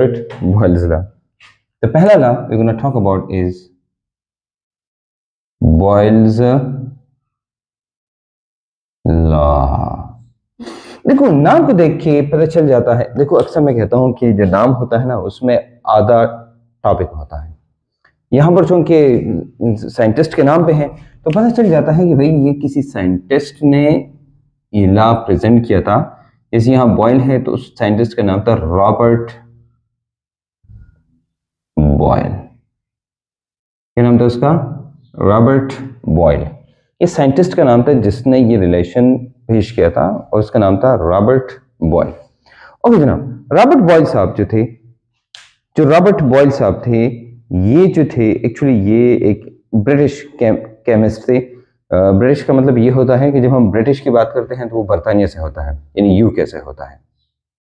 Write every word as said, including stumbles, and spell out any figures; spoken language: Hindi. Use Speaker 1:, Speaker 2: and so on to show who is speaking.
Speaker 1: Boyle's law. The पहला law we're going to talk about is Boyle's law. देखो नाम को देख के पता चल जाता है। देखो अक्सर मैं कहता हूं कि जो नाम होता है ना उसमें आधा टॉपिक होता है। यहाँ पर चूंकि साइंटिस्ट के नाम पे है तो पता चल जाता है कि भाई ये किसी साइंटिस्ट ने ये लॉ प्रेजेंट किया था। जैसे यहाँ बॉयल है तो उस साइंटिस्ट का नाम था रॉबर्ट बॉयल। क्या नाम था उसका? Robert boil. इस साइंटिस्ट का नाम था जिसने ये रिलेशन पेश किया था और उसका नाम था रॉबर्ट बॉयल। ओके जनाब, रॉबर्ट बॉयल साहब जो थे जो रॉबर्ट बॉयल साहब थे ये जो थे एक्चुअली ये एक ब्रिटिश केमिस्ट थे। ब्रिटिश का मतलब ये होता है कि जब हम ब्रिटिश की बात करते हैं तो वो बरतानिया से होता है, यानी यूके से होता है।